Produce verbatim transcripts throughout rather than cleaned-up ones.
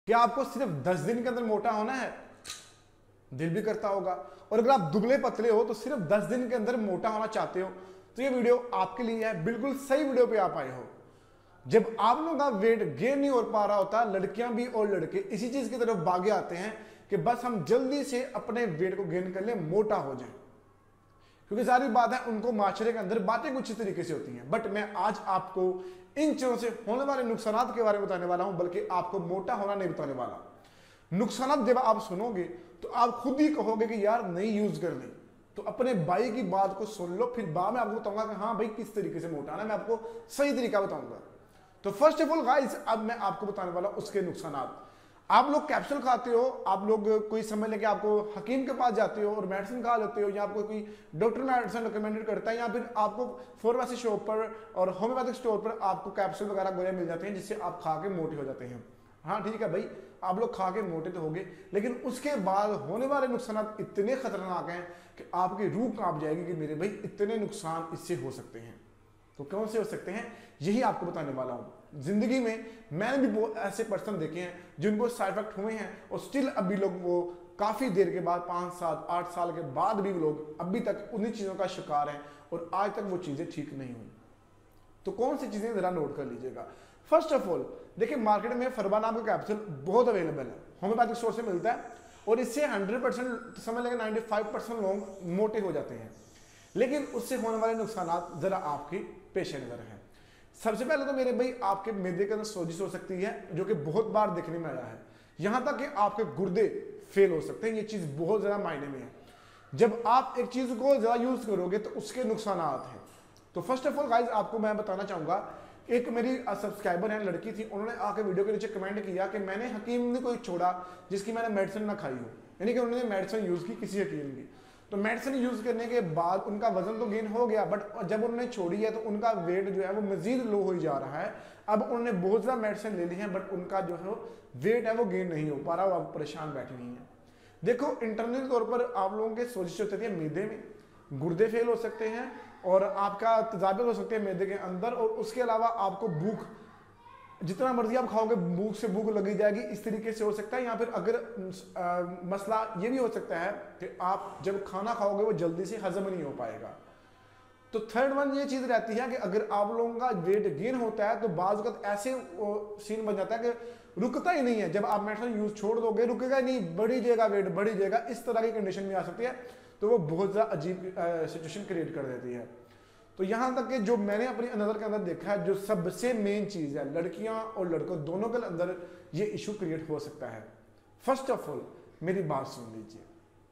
क्या आपको सिर्फ दस दिन के अंदर मोटा होना है? दिल भी करता होगा। और अगर आप दुबले पतले हो तो सिर्फ दस दिन के अंदर मोटा होना चाहते हो तो ये वीडियो आपके लिए है। बिल्कुल सही वीडियो पे आप आए हो। जब आप लोगों का वेट गेन नहीं हो पा रहा होता, लड़कियां भी और लड़के इसी चीज की तरफ भागे आते हैं कि बस हम जल्दी से अपने वेट को गेन कर ले, मोटा हो जाए। क्योंकि सारी बात है, उनको माशरे के अंदर बातें कुछ इस तरीके से होती हैं। बट मैं आज आपको इन चीजों से होने वाले नुकसान के बारे में बताने वाला हूं, बल्कि आपको मोटा होना नहीं बताने वाला। नुकसान जब आप सुनोगे तो आप खुद ही कहोगे कि यार नहीं यूज करनी। तो अपने भाई की बात को सुन लो, फिर बाद में आपको बताऊंगा कि हाँ भाई किस तरीके से मोटा है, मैं आपको सही तरीका बताऊंगा। तो फर्स्ट ऑफ ऑल गाइस, अब मैं आपको बताने वाला उसके नुकसान। आप लोग कैप्सूल खाते हो, आप लोग कोई समय लेके आपको हकीम के पास जाते हो और मेडिसिन खा लेते हो, या आपको कोई डॉक्टर मेडिसिन रिकमेंडेड करता है, या फिर आपको फार्मेसी शॉप पर और होम्योपैथिक स्टोर पर आपको कैप्सूल वगैरह गोलियां मिल जाती हैं जिससे आप खा के मोटे हो जाते हैं। हाँ ठीक है भाई, आप लोग खा के मोटे तो हो गए, लेकिन उसके बाद होने वाले नुकसान इतने खतरनाक हैं कि आपकी रूह कांप जाएगी कि मेरे भाई इतने नुकसान इससे हो सकते हैं। तो कौन से हो सकते हैं यही आपको बताने वाला हूं। जिंदगी में मैंने भी बहुत ऐसे पर्सन देखे हैं जिनको साइड इफेक्ट हुए हैं और स्टिल अभी लोग वो काफी देर के बाद, पांच सात आठ साल के बाद भी लोग अभी तक उन्हीं चीजों का शिकार हैं और आज तक वो चीजें ठीक नहीं हुई। तो कौन सी चीजें जरा नोट कर लीजिएगा। फर्स्ट ऑफ ऑल देखिए, मार्केट में फरबा नाम का कैप्सूल बहुत अवेलेबल है, होम्योपैथिक स्टोर से मिलता है और इससे हंड्रेड परसेंट समझ लेंगे नाइन्टी फाइव परसेंट लोग मोटे हो जाते हैं। लेकिन उससे होने वाले नुकसान जरा आपकी पेश नजर है। सबसे पहले तो मेरे भाई आपके मैदे के अंदर सोजिश हो सकती है, जो कि बहुत बार देखने में आया है। यहां तक कि आपके गुर्दे फेल हो सकते हैं। ये चीज बहुत ज्यादा मायने में है। जब आप एक चीज को ज्यादा यूज करोगे तो उसके नुकसान हैं। तो फर्स्ट ऑफ ऑल गाइज आपको मैं बताना चाहूंगा, एक मेरी सब्सक्राइबर है, लड़की थी, उन्होंने आके वीडियो के नीचे कमेंट किया कि मैंने हकीम ने कोई छोड़ा जिसकी मैंने मेडिसिन ना खाई हो, यानी कि उन्होंने मेडिसिन यूज की किसी हकीम की। तो मेडिसिन यूज करने के बाद उनका वजन तो गेन हो गया, बट जब उन्होंने छोड़ी है तो उनका वेट जो है वो मजीद लो हो जा रहा है। अब उन्होंने बहुत ज्यादा मेडिसिन ले ली है, बट उनका जो है वेट है वो गेन नहीं हो पा रहा, वो आप परेशान बैठी हुई है। देखो, इंटरनल तौर पर आप लोगों के सोजिश होती है मैदे में, गुर्दे फेल हो सकते हैं और आपका तेजाबियत हो सकती है मैदे के अंदर, और उसके अलावा आपको भूख, जितना मर्जी आप खाओगे भूख से भूख लगी जाएगी, इस तरीके से हो सकता है। या फिर अगर आ, मसला ये भी हो सकता है कि आप जब खाना खाओगे वो जल्दी से हजम नहीं हो पाएगा। तो थर्ड वन ये चीज रहती है कि अगर आप लोगों का वेट गेन होता है तो बाज़ वक़्त ऐसे सीन बन जाता है कि रुकता ही नहीं है। जब आप मेडिसिन यूज छोड़ दोगे रुकेगा ही नहीं, बढ़ी जाएगा वेट, बढ़ी जाएगा, इस तरह की कंडीशन में आ सकती है। तो वो बहुत ज़्यादा अजीब सिचुएशन क्रिएट कर देती है। तो यहां तक कि जो मैंने अपनी नजर के अंदर देखा है, जो सबसे मेन चीज है, लड़कियां और लड़कों दोनों के अंदर ये इशू क्रिएट हो सकता है। फर्स्ट ऑफ ऑल मेरी बात सुन लीजिए,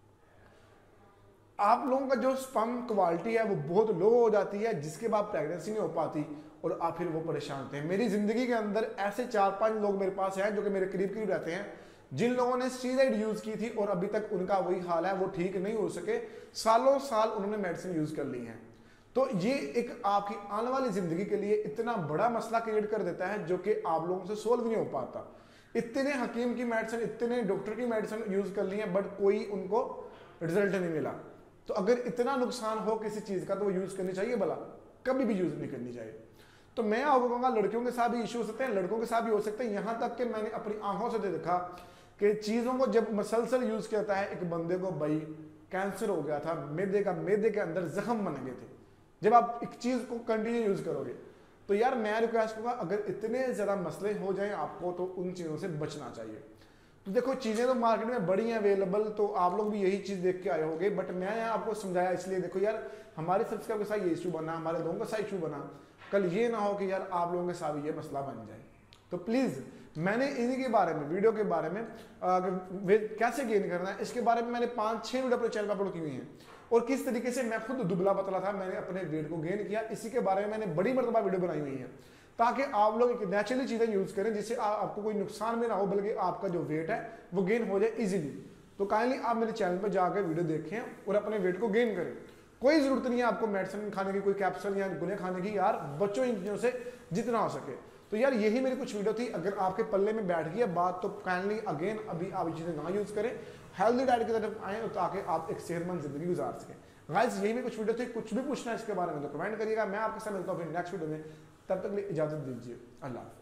आप लोगों का जो स्पर्म क्वालिटी है वो बहुत लो हो जाती है, जिसके बाद प्रेगनेंसी नहीं हो पाती और आप फिर वो परेशान होते हैं। मेरी जिंदगी के अंदर ऐसे चार पांच लोग मेरे पास हैं जो कि मेरे करीब करीब रहते हैं, जिन लोगों ने स्टीरॉइड यूज की थी और अभी तक उनका वही हाल है, वो ठीक नहीं हो सके। सालों साल उन्होंने मेडिसिन यूज कर ली है। तो ये एक आपकी आने वाली जिंदगी के लिए इतना बड़ा मसला क्रिएट कर देता है जो कि आप लोगों से सोल्व नहीं हो पाता। इतने हकीम की मेडिसिन, इतने डॉक्टर की मेडिसिन यूज कर ली है, बट कोई उनको रिजल्ट नहीं मिला। तो अगर इतना नुकसान हो किसी चीज का तो वो यूज करनी चाहिए भला? कभी भी यूज नहीं करनी चाहिए। तो मैं आपको कहूंगा, लड़कियों के साथ भी इश्यू हो सकते हैं, लड़कों के साथ भी हो सकते हैं। यहां तक कि मैंने अपनी आंखों से देखा कि चीजों को जब मसलसल यूज करता है, एक बंदे को भाई कैंसर हो गया था, मैदे का मैदे के अंदर जख्म बन गए थे। जब आप एक चीज को कंटिन्यू यूज करोगे तो यार मैं रिक्वेस्ट करूंगा, अगर इतने ज्यादा मसले हो जाएं आपको तो उन चीजों से बचना चाहिए। तो देखो, चीजें तो मार्केट में बड़ी हैं अवेलेबल, तो आप लोग भी यही चीज देख के आए होंगे, बट मैं यहाँ आपको समझाया इसलिए। देखो यार, हमारे सब्सक्राइबर के साथ ये इशू बना, हमारे लोगों का साथ इशू बना, कल ये ना हो कि यार आप लोगों के साथ भी ये मसला बन जाए। तो प्लीज, मैंने इन्हीं के बारे में, वीडियो के बारे में, वेट कैसे गेन करना है, इसके बारे में मैंने पांच छह वीडियो अपने चैनल पर अपलोड की हुई हैं। और किस तरीके से मैं खुद दुबला पतला था, मैंने अपने वेट को गेन किया, इसी के बारे में मैंने बड़ी मरतबा वीडियो बनाई हुई है, ताकि आप लोग एक नेचुरली चीजें यूज करें जिससे आ, आपको कोई नुकसान भी ना हो, बल्कि आपका जो वेट है वो गेन हो जाए इजीली। तो काइंडली आप मेरे चैनल पर जाकर वीडियो देखें और अपने वेट को गेन करें। कोई जरूरत नहीं है आपको मेडिसिन खाने की, कोई कैप्सूल या गोलियां खाने की, यार बच्चों इन चीजों से जितना हो सके। तो यार यही मेरी कुछ वीडियो थी। अगर आपके पल्ले में बैठ गई है बात तो काइंडली अगेन अभी आप ये चीजें ना यूज करें, हेल्दी डाइट की तरफ आए ताकि आप एक सेहतमंद जिंदगी गुजार सकें। गाइस यही मेरी कुछ वीडियो थी, कुछ भी पूछना है इसके बारे में तो कमेंट करिएगा। मैं आपके साथ मिलता हूँ फिर नेक्स्ट वीडियो में, तब तक के लिए इजाजत दीजिए। अल्लाह।